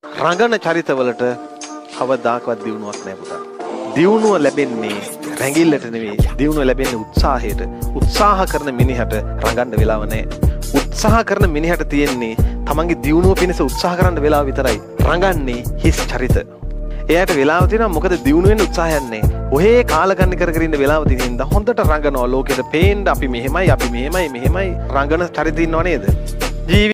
රඟන චරිතවලට කවදාකවත් දියුණුවක් නැහැ පුතා. දියුණුව ලැබෙන්නේ රැඟිල්ලට නෙවෙයි. දියුණුව ලැබෙන්නේ උත්සාහයට. උත්සාහ කරන මිනිහට රඟන්න වෙලාව නැහැ. උත්සාහ කරන මිනිහට තියෙන්නේ තමන්ගේ දියුණුව පිණිස උත්සාහ කරන්න වෙලාව විතරයි. රඟන්නේ හිස් චරිත. එයාට වෙලාව තියෙනවා මොකද දියුණු වෙන්න උත්සාහයක් නැහැ. ඔහේ කාලකන්ණි කර කර ඉන්න වෙලාව තියෙනින්ද හොඳට රඟනවා ලෝකෙට පේන්න අපි මෙහෙමයි රඟන චරිත ඉන්නව නේද?